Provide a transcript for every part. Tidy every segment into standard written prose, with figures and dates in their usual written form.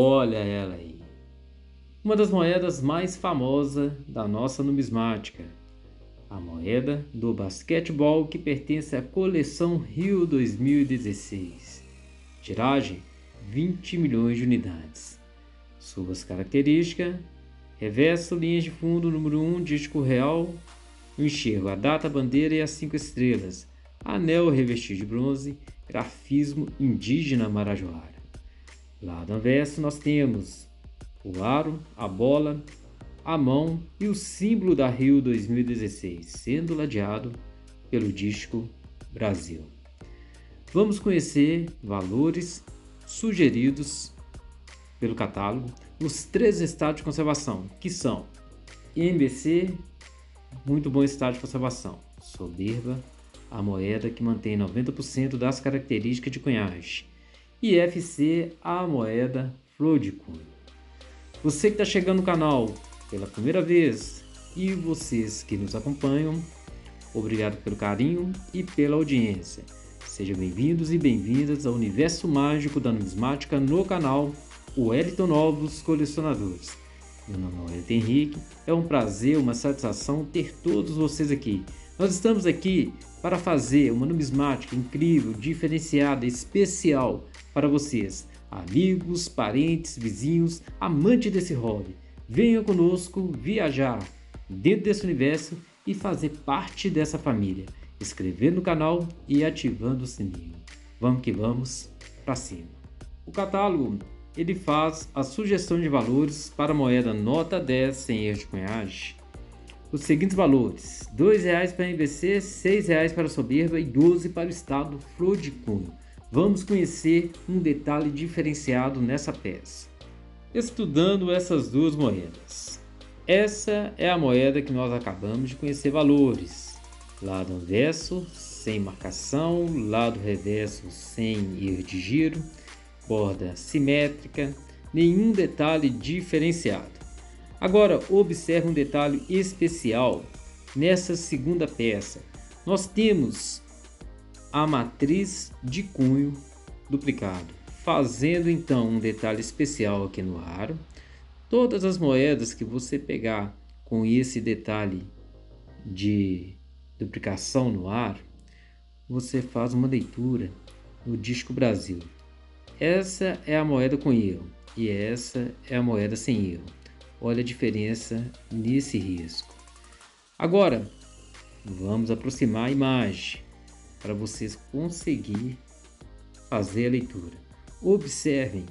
Olha ela aí. Uma das moedas mais famosas da nossa numismática. A moeda do basquetebol que pertence à coleção Rio 2016. Tiragem: 20 milhões de unidades. Suas características: reverso, linhas de fundo, número 1, dígito real, o enxergo, a data, a bandeira e as 5 estrelas, anel revestido de bronze, grafismo indígena marajoara. Lado anverso nós temos o aro, a bola, a mão e o símbolo da Rio 2016, sendo ladeado pelo Disco Brasil. Vamos conhecer valores sugeridos pelo catálogo nos 3 estados de conservação, que são MBC, muito bom estado de conservação; soberba, a moeda que mantém 90% das características de cunhagem; e FC, a moeda flor de cunho. Você que está chegando no canal pela primeira vez e vocês que nos acompanham, obrigado pelo carinho e pela audiência. Sejam bem-vindos e bem-vindas ao universo mágico da numismática no canal Wellington Novos Colecionadores. Meu nome é Wellington Henrique, é um prazer, uma satisfação ter todos vocês aqui. Nós estamos aqui para fazer uma numismática incrível, diferenciada, especial para vocês, amigos, parentes, vizinhos, amantes desse hobby. Venha conosco viajar dentro desse universo e fazer parte dessa família, inscrevendo no canal e ativando o sininho. Vamos que vamos, para cima. O catálogo ele faz a sugestão de valores para a moeda nota 10 sem erro de cunhagem. Os seguintes valores: R$ 2,00 para a MVC, R$ 6,00 para a soberba e R$ 12 para o estado flor de cunho. Vamos conhecer um detalhe diferenciado nessa peça. Estudando essas duas moedas. Essa é a moeda que nós acabamos de conhecer valores. Lado anverso, sem marcação, lado reverso, sem erro de giro, borda simétrica, nenhum detalhe diferenciado. Agora observe um detalhe especial nessa segunda peça. Nós temos a matriz de cunho duplicado, fazendo então um detalhe especial aqui no aro. Todas as moedas que você pegar com esse detalhe de duplicação no aro, você faz uma leitura no Disco Brasil. Essa é a moeda com erro e essa é a moeda sem erro. Olha a diferença nesse risco. Agora, vamos aproximar a imagem para vocês conseguirem fazer a leitura. Observem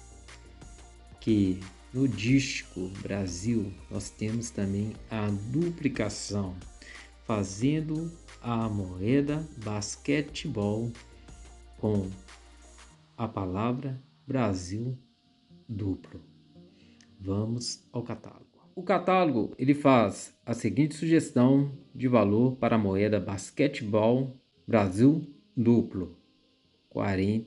que no Disco Brasil nós temos também a duplicação, fazendo a moeda basquetebol com a palavra Brasil duplo. Vamos ao catálogo. O catálogo ele faz a seguinte sugestão de valor para a moeda basquetebol Brasil duplo: R$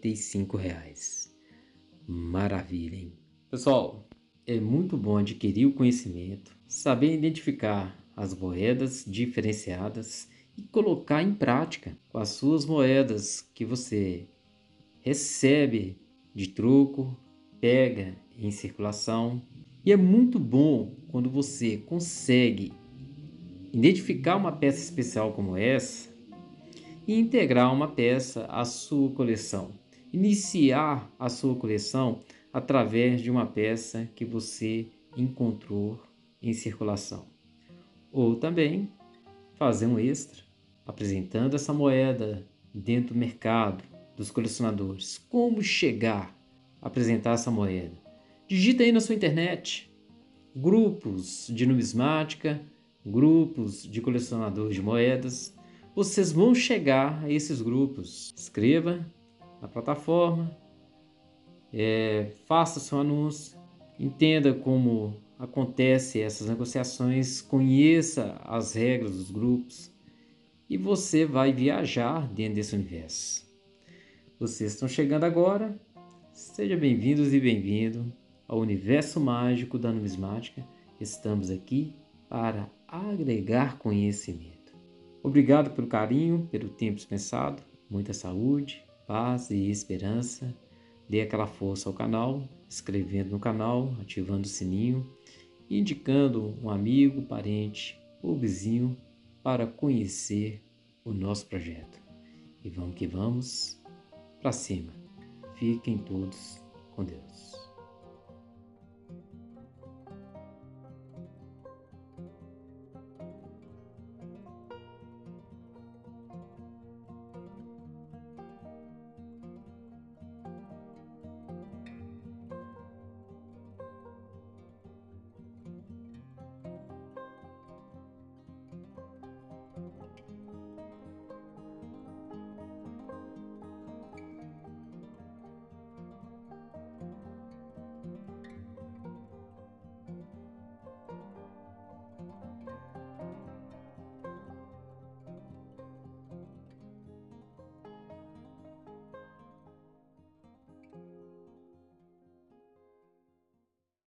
45,00. Maravilha, hein? Pessoal, é muito bom adquirir o conhecimento, saber identificar as moedas diferenciadas e colocar em prática com as suas moedas que você recebe de troco, pega em circulação. E é muito bom quando você consegue identificar uma peça especial como essa e integrar uma peça à sua coleção. Iniciar a sua coleção através de uma peça que você encontrou em circulação. Ou também fazer um extra apresentando essa moeda dentro do mercado dos colecionadores. Como chegar a apresentar essa moeda? Digita aí na sua internet grupos de numismática, grupos de colecionadores de moedas. Vocês vão chegar a esses grupos. Escreva na plataforma, faça seu anúncio, entenda como acontecem essas negociações, conheça as regras dos grupos e você vai viajar dentro desse universo. Vocês estão chegando agora, sejam bem-vindos e bem-vindo ao universo mágico da numismática. Estamos aqui para agregar conhecimento. Obrigado pelo carinho, pelo tempo dispensado, muita saúde, paz e esperança. Dê aquela força ao canal, inscrevendo no canal, ativando o sininho, indicando um amigo, parente ou vizinho para conhecer o nosso projeto. E vamos que vamos, para cima. Fiquem todos com Deus.